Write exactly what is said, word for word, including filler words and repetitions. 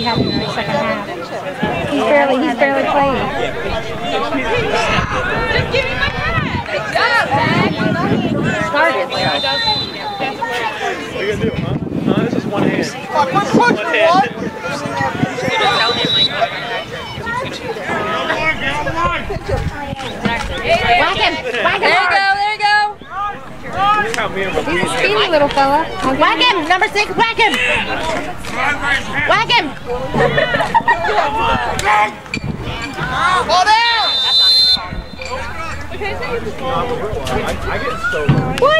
happened in the second half. He's barely, he's barely playing. Just give me my hat. Good job, man. Started. What are you gonna do, huh? Huh? This is one hand. One hand. Whack him! Whack him! There you go, there you go. He's a speedy little fella. Whack him! Number six, whack him! Whack him! Fall down! I get so